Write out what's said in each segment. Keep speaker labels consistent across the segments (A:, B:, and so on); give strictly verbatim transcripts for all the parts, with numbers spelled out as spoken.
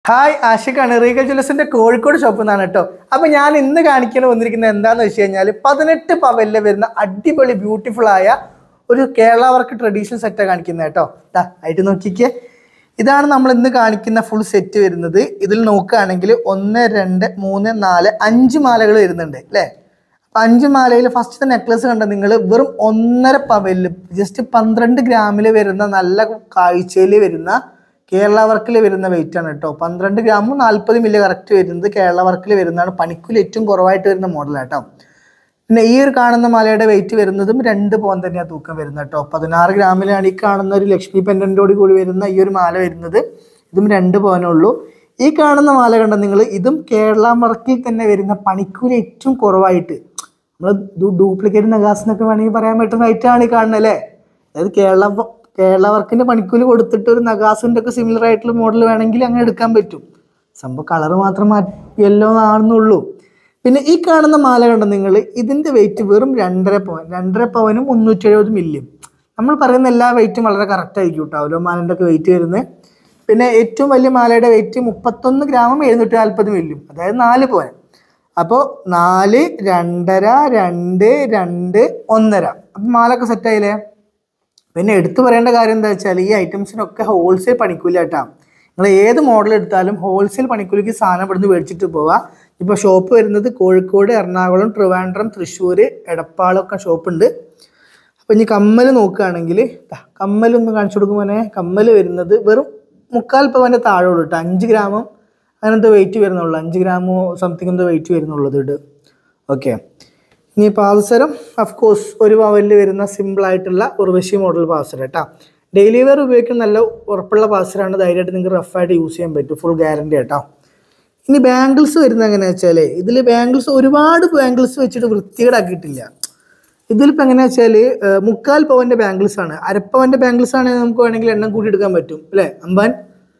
A: Hi ആഷിഖാണ് Regal ജ്വല്ലേഴ്സിന്റെ കോഴിക്കോട് ഷോപ്പിൽ നിന്നാണ് കേട്ടോ. അപ്പൊ ഞാൻ ഇന്ന് കാണിക്കാൻ വന്നിരിക്കുന്നത് എന്താണെന്ന് വെച്ച് കഴിഞ്ഞാൽ പതിനെട്ട് പവലിൽ വരുന്ന അടിപൊളി ബ്യൂട്ടിഫുൾ ആയ ഒരു കേരള വർക്ക് ട്രഡീഷണൽ സെറ്റാണ് കാണിക്കുന്നത് കേട്ടോ. ദാ ആയിട്ട് നോക്കിക്കേ, ഇതാണ് നമ്മൾ ഇന്ന് കാണിക്കുന്ന ഫുൾ സെറ്റ് വരുന്നത്. ഇതിൽ നോക്കുകയാണെങ്കിൽ ഒന്ന് രണ്ട് മൂന്ന് നാല് അഞ്ച് മാലകൾ വരുന്നുണ്ട് അല്ലേ. അപ്പം അഞ്ച് മാലയിൽ ഫസ്റ്റത്തെ നെക്ലസ് കണ്ട നിങ്ങൾ വെറും ഒന്നര പവലിൽ ജസ്റ്റ് പന്ത്രണ്ട് ഗ്രാമിൽ വരുന്ന നല്ല കാഴ്ചയിൽ വരുന്ന കേരള വർക്കിൽ വരുന്ന വെയിറ്റ് ആണ് കേട്ടോ. പന്ത്രണ്ട് ഗ്രാമും നാൽപ്പത് മില്ലി കറക്റ്റ് വരുന്നത് കേരള വർക്കിൽ വരുന്നതാണ്. പണിക്കൂലി ഏറ്റവും കുറവായിട്ട് വരുന്ന മോഡലാണ് കേട്ടോ. പിന്നെ ഈ ഒരു കാണുന്ന മാലയുടെ വെയിറ്റ് വരുന്നതും രണ്ട് പവൻ തന്നെയാണ് തൂക്കം വരുന്നത് കേട്ടോ. പതിനാറ് ഗ്രാമിലാണ് ഈ കാണുന്ന ഒരു ലക്ഷ്മി പെൻഡൻറ്റോട് കൂടി വരുന്ന ഈ ഒരു മാല വരുന്നത്. ഇതും രണ്ട് പവനേ ഉള്ളൂ. ഈ കാണുന്ന മാല കണ്ട നിങ്ങൾ ഇതും കേരള വർക്കിൽ തന്നെ വരുന്ന പണിക്കൂലി ഏറ്റവും കുറവായിട്ട് നമ്മൾ ഡ്യൂപ്ലിക്കേറ്റ് നഗാസ് എന്നൊക്കെ വേണമെങ്കിൽ പറയാൻ പറ്റുന്ന ഐറ്റമാണ് ഈ കാണുന്നത് അല്ലേ. അതായത് കേരള കേരള വർക്കിന്റെ പണിക്കൂലി കൊടുത്തിട്ട് ഒരു നഗാസിന്റെ ഒക്കെ സിമിലർ ആയിട്ടുള്ള മോഡൽ വേണമെങ്കിൽ അങ്ങനെ എടുക്കാൻ പറ്റും. സംഭവം കളർ മാത്രം യെല്ലോ ആണെന്നുള്ളൂ. പിന്നെ ഈ കാണുന്ന മാല കണ്ട നിങ്ങൾ ഇതിന്റെ വെയിറ്റ് വെറും രണ്ടര പവൻ രണ്ടര പവനും മുന്നൂറ്റി എഴുപത് മില്ലിയും. നമ്മൾ പറയുന്ന എല്ലാ വെയിറ്റും വളരെ കറക്റ്റ് ആയിരിക്കും കേട്ടോ. ഓരോ മാലൻ്റെ ഒക്കെ വെയിറ്റ് വരുന്നത്. പിന്നെ ഏറ്റവും വലിയ മാലയുടെ വെയിറ്റ് മുപ്പത്തൊന്ന് ഗ്രാമും എഴുന്നൂറ്റി നാൽപ്പത് മില്ലിയും, അതായത് നാല് പവൻ. അപ്പോൾ നാല് രണ്ടര രണ്ട് രണ്ട് ഒന്നര അപ്പം മാലൊക്കെ സെറ്റായില്ലേ. പിന്നെ എടുത്തു പറയേണ്ട കാര്യം എന്താ വെച്ചാൽ ഈ ഐറ്റംസിനൊക്കെ ഹോൾസെയിൽ പണിക്കൂലി ആയിട്ടാണ്. നിങ്ങൾ ഏത് മോഡൽ എടുത്താലും ഹോൾസെയിൽ പണിക്കൂലിക്ക് സാധനം ഇവിടുന്ന് മേടിച്ചിട്ട് പോവാം. ഇപ്പോൾ ഷോപ്പ് വരുന്നത് കോഴിക്കോട്, എറണാകുളം, ട്രിവാൻഡ്രം, തൃശ്ശൂർ, എടപ്പാളൊക്കെ ഷോപ്പുണ്ട്. അപ്പോൾ ഇനി കമ്മൽ നോക്കുകയാണെങ്കിൽ കമ്മലൊന്ന് കാണിച്ചു കൊടുക്കുമ്പോൾ കമ്മൽ വരുന്നത് വെറും മുക്കാൽ പവൻ്റെ താഴോളൂ കേട്ടോ. അഞ്ച് ഗ്രാമും അങ്ങനത്തെ വെയിറ്റ് വരുന്നുള്ളൂ. അഞ്ച് ഗ്രാമോ സംതിങ് എന്തോ വെയിറ്റ് വരുന്നുള്ളത് ഇത്. ഓക്കെ, ഇനി പാദസരം അഫ്കോഴ്സ് ഒരു പവലിൽ വരുന്ന സിമ്പിളായിട്ടുള്ള ഉർവശി മോഡൽ പാദസരം കേട്ടോ. ഡെയിലി വെയർ ഉപയോഗിക്കുന്ന നല്ല ഉറപ്പുള്ള പാദസരമാണ്. ധൈര്യമായിട്ട് നിങ്ങൾക്ക് റഫായിട്ട് യൂസ് ചെയ്യാൻ പറ്റും. ഫുൾ ഗ്യാരണ്ടി കേട്ടോ. ഇനി ബാംഗിൾസ് വരുന്നത് എങ്ങനെയാ വെച്ചാൽ ഇതിൽ ബാംഗിൾസ് ഒരുപാട് ബാംഗിൾസ് വെച്ചിട്ട് വൃത്തികേടാക്കിയിട്ടില്ല. ഇതിലിപ്പോൾ എങ്ങനെയാ വെച്ചാൽ മുക്കാൽ പവൻ്റെ ബാംഗിൾസ് ആണ്. അരപ്പവൻ്റെ ബാംഗിൾസ് ആണെങ്കിൽ നമുക്ക് വേണമെങ്കിൽ എണ്ണം കൂട്ടി എടുക്കാൻ പറ്റും അല്ലേ. അമ്പാൻ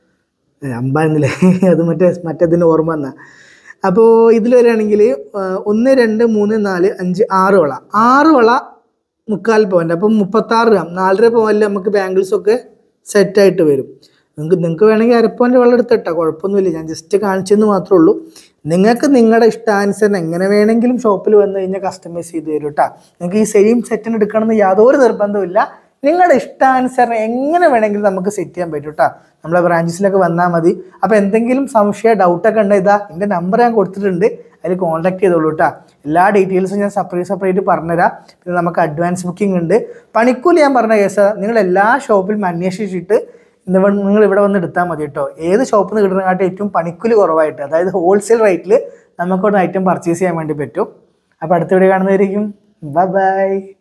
A: അമ്പാൻ എന്നല്ലേ അത് മറ്റേ മറ്റേതിൻ്റെ ഓർമ്മ എന്നാ. അപ്പോൾ ഇതിൽ വരികയാണെങ്കിൽ ഒന്ന് രണ്ട് മൂന്ന് നാല് അഞ്ച് ആറ് വള ആറ് വള മുക്കാൽ പവൻ്റെ അപ്പം മുപ്പത്താറ് ഗ്രാം നാലര പവനിൽ നമുക്ക് ബാംഗിൾസൊക്കെ സെറ്റായിട്ട് വരും. നിങ്ങൾക്ക് നിങ്ങൾക്ക് വേണമെങ്കിൽ അരപ്പവൻ്റെ വെള്ളം എടുത്തിട്ടാ കുഴപ്പമൊന്നുമില്ല. ഞാൻ ജസ്റ്റ് കാണിച്ചെന്ന് മാത്രമേ ഉള്ളൂ. നിങ്ങൾക്ക് നിങ്ങളുടെ ഇഷ്ടാനുസരണം എങ്ങനെ വേണമെങ്കിലും ഷോപ്പിൽ വന്നു കഴിഞ്ഞാൽ കസ്റ്റമൈസ് ചെയ്ത് തരും കേട്ടോ. നിങ്ങൾക്ക് ഈ സെയിം സെറ്റിന് എടുക്കണമെന്ന് യാതൊരു നിർബന്ധമില്ല. നിങ്ങളുടെ ഇഷ്ടാനുസരണം എങ്ങനെ വേണമെങ്കിലും നമുക്ക് സെറ്റ് ചെയ്യാൻ പറ്റും കേട്ടോ. നമ്മളെ ബ്രാഞ്ചസിലൊക്കെ വന്നാൽ മതി. അപ്പോൾ എന്തെങ്കിലും സംശയം ഡൗട്ടൊക്കെ ഉണ്ട് ഇതാ എൻ്റെ നമ്പർ ഞാൻ കൊടുത്തിട്ടുണ്ട്, അതിൽ കോൺടാക്ട് ചെയ്തോളൂ കേട്ടോ. എല്ലാ ഡീറ്റെയിൽസും ഞാൻ സെപ്പറേറ്റ് സെപ്പറേറ്റ് പറഞ്ഞുതരാം. പിന്നെ നമുക്ക് അഡ്വാൻസ് ബുക്കിംഗ് ഉണ്ട്. പണിക്കൂലി ഞാൻ പറഞ്ഞ കേസ് നിങ്ങൾ എല്ലാ ഷോപ്പിലും അന്വേഷിച്ചിട്ട് നിങ്ങൾ ഇവിടെ വന്ന് എടുത്താൽ മതി കേട്ടോ. ഏത് ഷോപ്പിൽ നിന്ന് കിട്ടുന്നതിനായിട്ട് ഏറ്റവും പണിക്കൂലി കുറവായിട്ട്, അതായത് ഹോൾസെയിൽ റേറ്റിൽ നമുക്കൊരു ഐറ്റം പർച്ചേസ് ചെയ്യാൻ വേണ്ടി പറ്റും. അപ്പോൾ അടുത്ത വീഡിയോ കാണുന്നതായിരിക്കും. Bye bye.